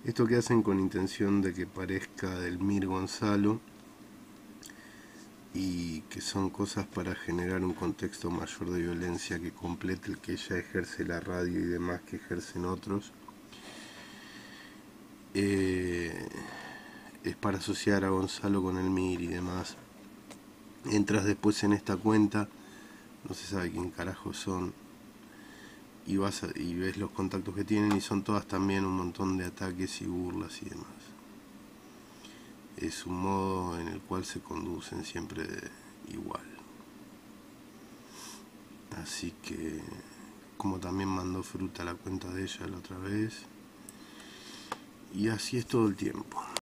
Esto que hacen con intención de que parezca del Mir Gonzalo y que son cosas para generar un contexto mayor de violencia que complete el que ella ejerce la radio y demás que ejercen otros. Es para asociar a Gonzalo con el Mir y demás. Entras después en esta cuenta, no se sabe quién carajo son, y y ves los contactos que tienen y son todas también un montón de ataques y burlas y demás. Es un modo en el cual se conducen siempre igual. Así que, como también mandó fruta a la cuenta de ella la otra vez, y así es todo el tiempo.